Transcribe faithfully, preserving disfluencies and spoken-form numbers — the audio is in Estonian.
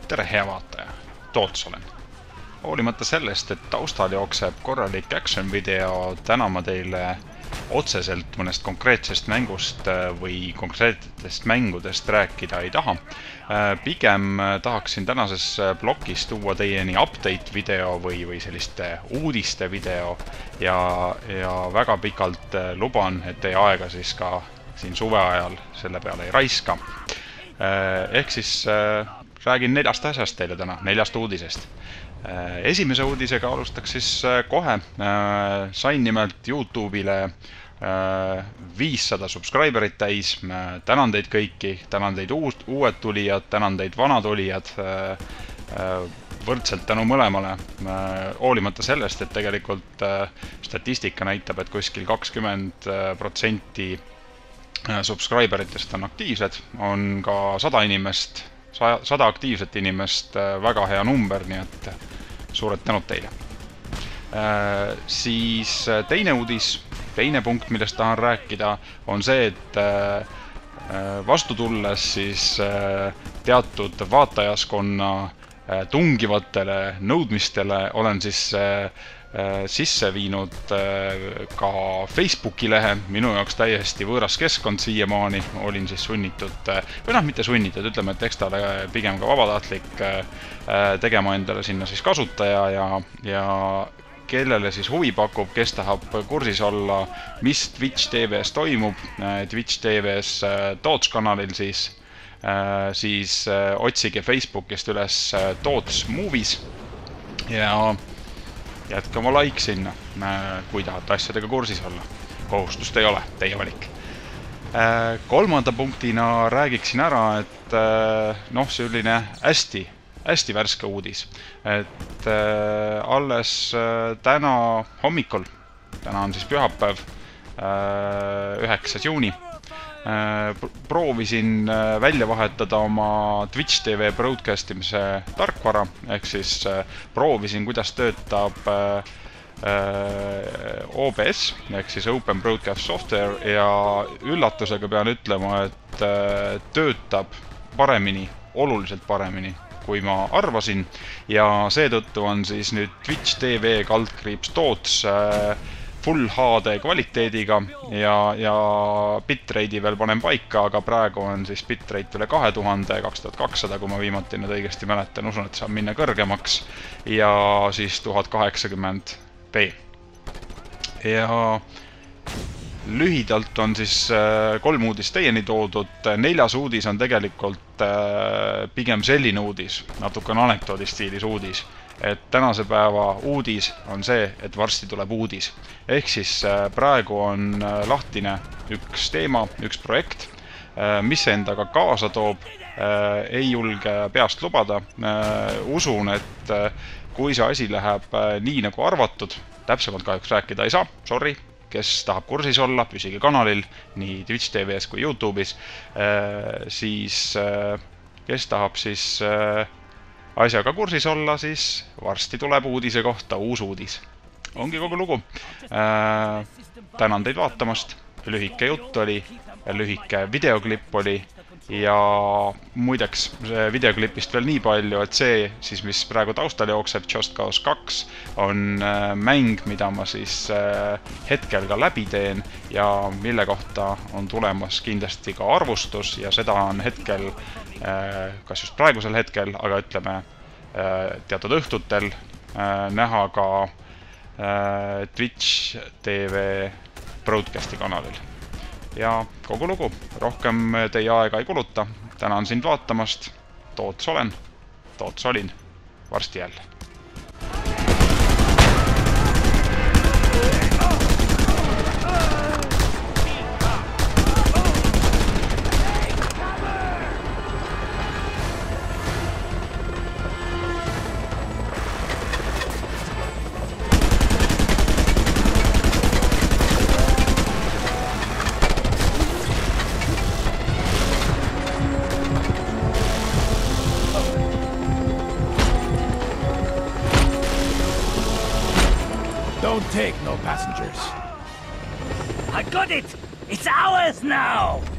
tere hea vaataja, Toots olen. Hoolimata sellest, et taustal jookseb korralik action video, täna ma teile otseselt mõnest konkreetsest mängust või konkreetsetest mängudest rääkida ei taha. Pigem tahaksin tänases blogis tuua teieni update video või, või selliste uudiste video ja, ja väga pikalt luban, et teie aega siis ka siin suve ajal selle peale ei raiska. Ehk siis räägin neljast asjast teile täna, neljast uudisest. Esimese uudisega alustaks siis kohe. Sain nimelt YouTube'ile viissada subscriberit täis. Tänan teid kõiki, tänan teid uued tulijad, tänan teid vanad olijad. Võrdselt tänu mõlemale. Hoolimata sellest, et tegelikult statistika näitab, et kuskil kakskümmend protsenti subscriberitest on aktiivsed, on ka sada inimest, sada aktiivset inimest, väga hea number, nii et suured tänud teile. Siis teine uudis, teine punkt, millest tahan rääkida, on see, et vastu tulles siis teatud vaatajaskonna tungivatele nõudmistele olen siis sisse viinud ka Facebooki lehe, minu jaoks täiesti võõras keskkond siiamaani, olin siis sunnitud, või noh, mitte sunnitud, ütleme, et eks ta ole pigem ka vabatahtlik tegema endale sinna siis kasutaja ja, ja kellele siis huvi pakub, kes tahab kursis olla, mis Twitch T V-s toimub, Twitch T V-s Toots kanalil siis, siis otsige Facebookist üles Toots Movies ja jätke oma like sinna, kui tahate asjadega kursis olla. Kohustust ei ole, teie valik. Kolmanda punktina räägiksin ära, et noh, selline hästi, hästi värske uudis. Et alles täna hommikul, täna on siis pühapäev, üheksas juuni, proovisin välja vahetada oma Twitch T V broadcast imise tarkvara, ehk siis proovisin, kuidas töötab O B S, ehk siis Open Broadcast Software, ja üllatusega pean ütlema, et töötab paremini, oluliselt paremini, kui ma arvasin, ja seetõttu on siis nüüd Twitch T V kaldkriips Toots Full H D kvaliteediga ja, ja bitrate'i veel panen paika, aga praegu on siis bitrate üle kahe tuhande, kaks tuhat kakssada, kui ma viimati nüüd õigesti mäletan, usun, et saab minna kõrgemaks, ja siis tuhat kaheksakümmend p. Ja lühidalt on siis kolm uudist teieni toodud. Neljas uudis on tegelikult pigem selline uudis, natukene anekdoodi stiilis uudis, et tänase päeva uudis on see, et varsti tuleb uudis. Ehk siis praegu on lahtine üks teema, üks projekt, mis endaga kaasa toob, ei julge peast lubada. Usun, et kui see asi läheb nii nagu arvatud, täpsemalt kahjuks rääkida ei saa, sorry, kes tahab kursis olla, püsige kanalil, nii Twitch T V-s kui YouTube'is, siis kes tahab siis asjaga kursis olla, siis varsti tuleb uudise kohta uus uudis. Ongi kogu lugu. Tänan teid vaatamast. Lühike jutt oli, lühike videoklipp oli ja muideks videoklipist veel nii palju, et see, siis mis praegu taustal jookseb, Just Cause kaks, on mäng, mida ma siis hetkel ka läbi teen ja mille kohta on tulemas kindlasti ka arvustus ja seda on hetkel, kas just praegusel hetkel, aga ütleme teatud õhtutel näha ka Twitch T V broadcasti kanalil. Ja kogu lugu, rohkem teie aega ei kuluta. Tänan sind vaatamast. Toots olen, Toots olin, varsti jälle. Don't take no passengers. I got it! It's ours now!